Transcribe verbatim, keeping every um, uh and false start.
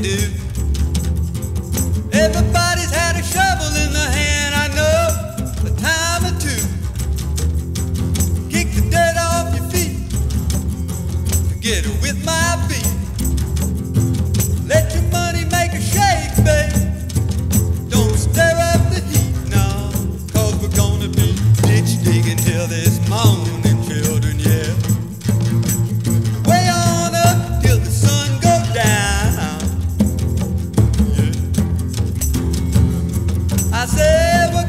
do. Everybody's had a shovel in the hand, I know, a time or two. Kick the dirt off your feet, get with my beat. Let your money make a shake, babe. Don't stir up the heat, no, cause we're gonna be ditch digging till this morning, children, yeah. Way on up till the sun goes down, yeah. I said,